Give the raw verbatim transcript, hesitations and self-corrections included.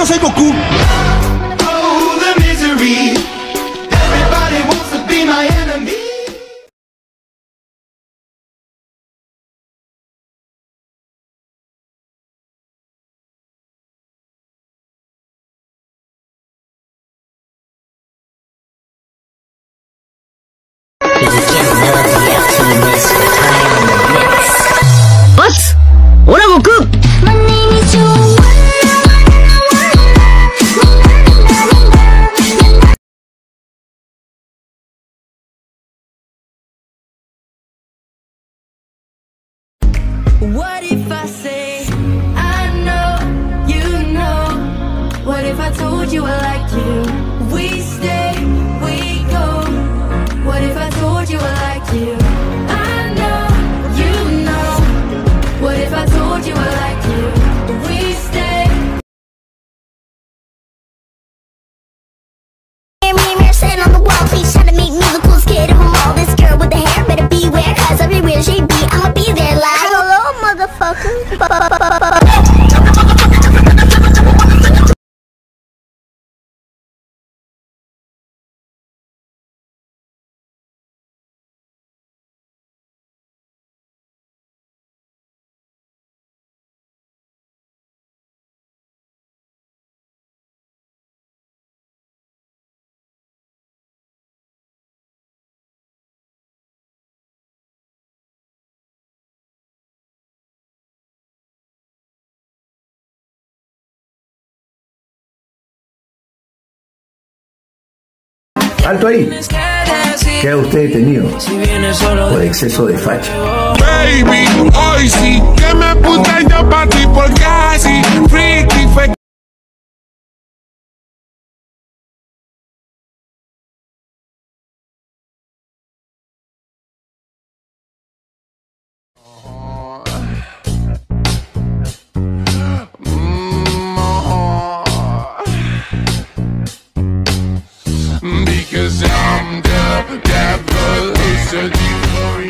no soy Goku. Oh, the misery. Everybody wants to be my enemy. Boss! Hola, Goku! What if I say I know, you know? What if I told you I like you? We stay, we go. What if I told you I like you? I know, you know. What if I told you I like you? We stay. Mirror, mirror, sitting on the wall, please try to make me the coolest kid of them all. This girl with the hair better beware, cause everywhere she be, I'ma be there like hello, motherfucker. ¡Alto ahí! ¿Qué ha usted detenido? Por exceso de facha. Baby, hoy sí que me puse yo pa' ti porque así freaky fue. Because I'm the devil searching for